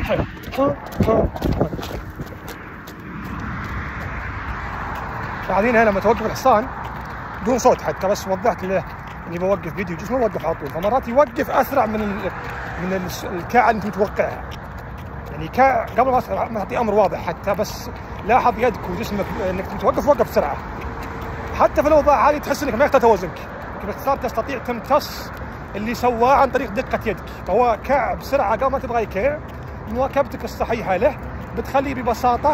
حلو. ها. بعدين لما توقف الحصان بدون صوت حتى، بس وضحت له اني بوقف فيديو جسمه ووقف على طول، فمرات يوقف اسرع من الكاعه اللي انت متوقعها. يعني قبل ما تعطي امر واضح حتى، بس لاحظ يدك وجسمك انك توقف وقف بسرعه. حتى في الاوضاع هذه تحس انك ما يختار توازنك، باختصار تستطيع تمتص اللي سواه عن طريق دقه يدك. فهو كاع بسرعه قبل ما تبغى يكاع، مواكبتك الصحيحه له بتخليه ببساطه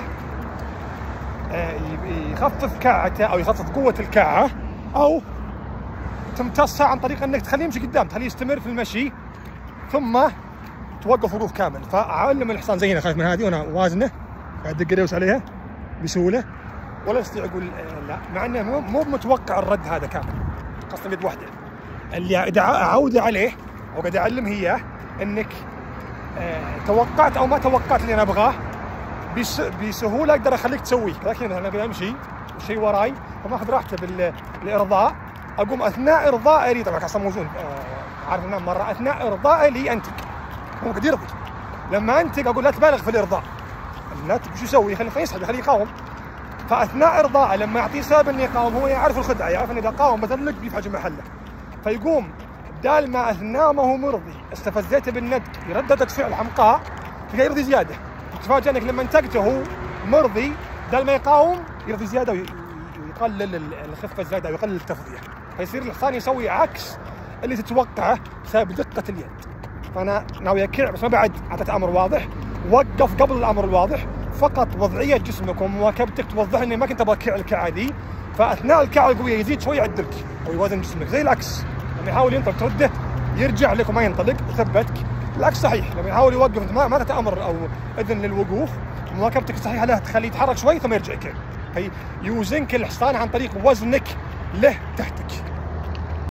يخفف كاعته او يخفف قوه الكاعه، او تمتصها عن طريق انك تخليه يمشي قدام، تخليه يستمر في المشي ثم توقف وقوف كامل. فاعلم الحصان زي هنا، خايف من هذه وانا وازنه قاعد ادق يدوس عليها بسهوله ولا يستطيع يقول لا، مع انه مو متوقع الرد هذا كامل، خاصه بيد واحده. اللي قاعد اعوده عليه او قاعد اعلمه اياه انك توقعت او ما توقعت اللي انا ابغاه بسهوله اقدر اخليك تسويه. لكن مثلا ابي امشي والشيء وراي فما اخذ راحته بالارضاء، اقوم اثناء ارضائي لي، طبعا اصلا موزون عارف انه مره اثناء ارضائي لي انتق، هو قد يرضي. لما انتق اقول لا تبالغ في الارضاء، لا شو يسوي؟ خليه يسحب، خليه يقاوم. فاثناء ارضائه لما يعطيه سبب انه يقاوم، هو يعرف الخدعه، يعرف انه اذا قاوم بثلج بيفحج محله، فيقوم بدال ما اثناء ما هو مرضي استفزيته بالندق ردة فعل حمقاء، تلقاه يرضي زياده. تتفاجئ انك لما انتقته هو مرضي بدال ما يقاوم يرضي زياده ويقلل الخفه الزايده ويقلل التفضيه، فيصير الحصان يسوي عكس اللي تتوقعه بسبب دقه اليد. فانا ناوي اكع بس ما بعد اعطيت امر واضح، وقف قبل الامر الواضح، فقط وضعيه جسمك ومواكبتك توضح اني ما كنت ابغى اكع الكعه ذي، فاثناء الكعه القويه يزيد شوي يعدلك او يوازن جسمك، زي العكس لما يحاول ينطلق ترده يرجع لك وما ينطلق يثبتك. العكس صحيح، لما يحاول يوقف انت ما تتامر او اذن للوقوف، مواكبتك الصحيحه له تخليه يتحرك شوي ثم يرجع يكع، يوزنك الحصان عن طريق وزنك له تحتك.